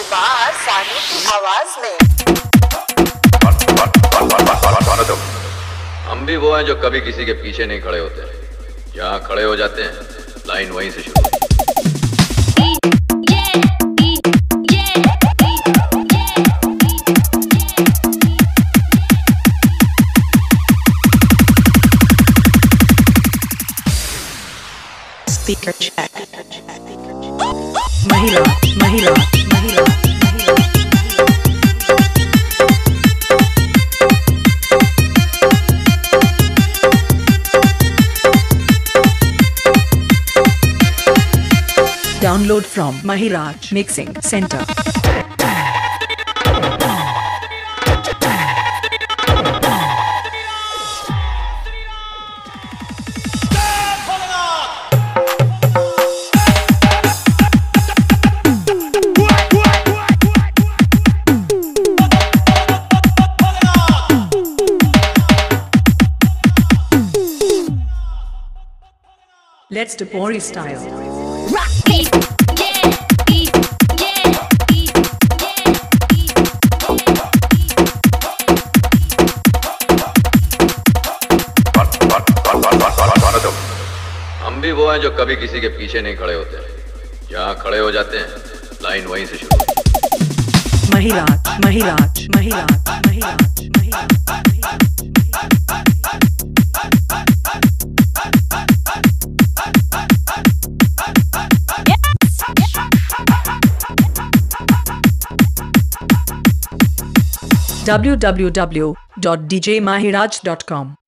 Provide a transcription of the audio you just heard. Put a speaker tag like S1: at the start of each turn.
S1: बाहर सानी की आवाज में।
S2: हम भी वो हैं जो कभी किसी के पीछे नहीं खड़े होते, जहाँ खड़े हो जाते हैं लाइन वहीं से शुरू।
S3: Speaker check. Mahira. Download from Mahiraj Mixing Center. Let's do Pori style.
S4: Rock beat, yeah, beat, yeah, beat, yeah, beat,
S2: हम भी वो हैं जो कभी किसी के पीछे नहीं खड़े होते, जहाँ खड़े हो जाते हैं लाइन वहीं से शुरू।
S3: Mahiraj. www.djmahiraj.com